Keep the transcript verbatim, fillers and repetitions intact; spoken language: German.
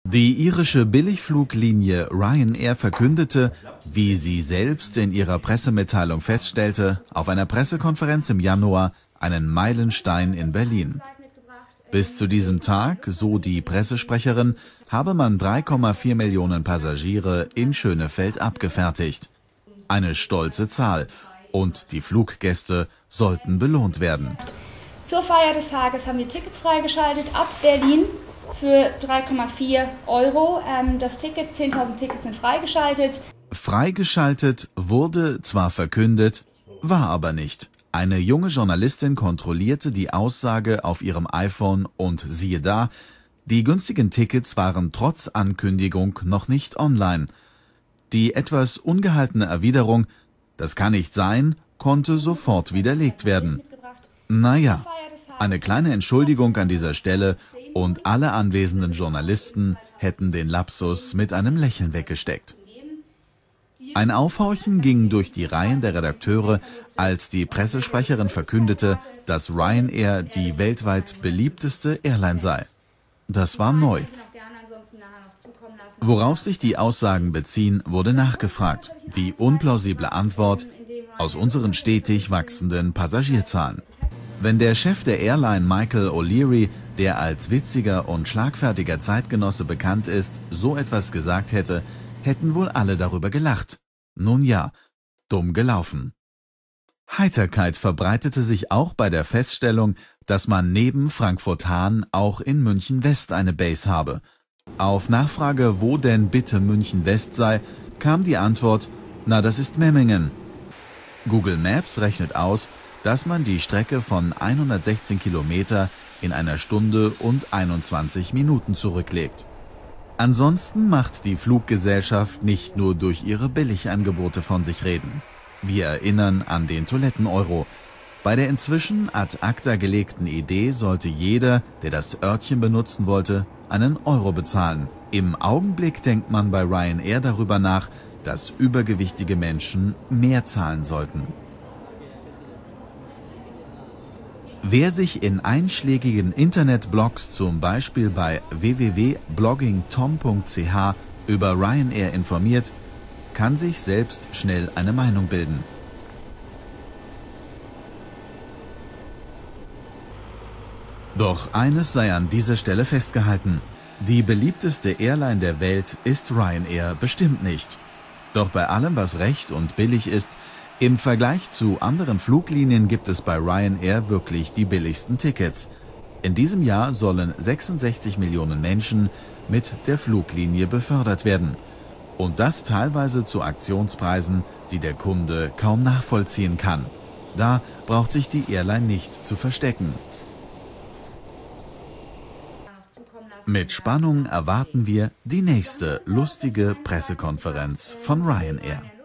Die irische Billigfluglinie Ryanair verkündete, wie sie selbst in ihrer Pressemitteilung feststellte, auf einer Pressekonferenz im Januar einen Meilenstein in Berlin. Bis zu diesem Tag, so die Pressesprecherin, habe man drei Komma vier Millionen Passagiere in Schönefeld abgefertigt. Eine stolze Zahl, und die Fluggäste sollten belohnt werden. Zur Feier des Tages haben wir Tickets freigeschaltet ab Berlin für drei Komma vier Euro. Ähm, das Ticket, zehntausend Tickets sind freigeschaltet. Freigeschaltet wurde zwar verkündet, war aber nicht. Eine junge Journalistin kontrollierte die Aussage auf ihrem iPhone und siehe da, die günstigen Tickets waren trotz Ankündigung noch nicht online. Die etwas ungehaltene Erwiderung, das kann nicht sein, konnte sofort widerlegt werden. Naja, eine kleine Entschuldigung an dieser Stelle und alle anwesenden Journalisten hätten den Lapsus mit einem Lächeln weggesteckt. Ein Aufhorchen ging durch die Reihen der Redakteure, als die Pressesprecherin verkündete, dass Ryanair die weltweit beliebteste Airline sei. Das war neu. Worauf sich die Aussagen beziehen, wurde nachgefragt. Die unplausible Antwort: aus unseren stetig wachsenden Passagierzahlen. Wenn der Chef der Airline Michael O'Leary, der als witziger und schlagfertiger Zeitgenosse bekannt ist, so etwas gesagt hätte, hätten wohl alle darüber gelacht. Nun ja, dumm gelaufen. Heiterkeit verbreitete sich auch bei der Feststellung, dass man neben Frankfurt-Hahn auch in München-West eine Base habe. Auf Nachfrage, wo denn bitte München-West sei, kam die Antwort: na, das ist Memmingen. Google Maps rechnet aus, dass man die Strecke von hundertsechzehn Kilometer in einer Stunde und einundzwanzig Minuten zurücklegt. Ansonsten macht die Fluggesellschaft nicht nur durch ihre Billigangebote von sich reden. Wir erinnern an den Toiletten-Euro. Bei der inzwischen ad acta gelegten Idee sollte jeder, der das Örtchen benutzen wollte, einen Euro bezahlen. Im Augenblick denkt man bei Ryanair darüber nach, dass übergewichtige Menschen mehr zahlen sollten. Wer sich in einschlägigen Internetblogs, zum Beispiel bei w w w punkt blogging tom punkt c h, über Ryanair informiert, kann sich selbst schnell eine Meinung bilden. Doch eines sei an dieser Stelle festgehalten: die beliebteste Airline der Welt ist Ryanair bestimmt nicht. Doch bei allem, was recht und billig ist, im Vergleich zu anderen Fluglinien gibt es bei Ryanair wirklich die billigsten Tickets. In diesem Jahr sollen sechsundsechzig Millionen Menschen mit der Fluglinie befördert werden. Und das teilweise zu Aktionspreisen, die der Kunde kaum nachvollziehen kann. Da braucht sich die Airline nicht zu verstecken. Mit Spannung erwarten wir die nächste lustige Pressekonferenz von Ryanair.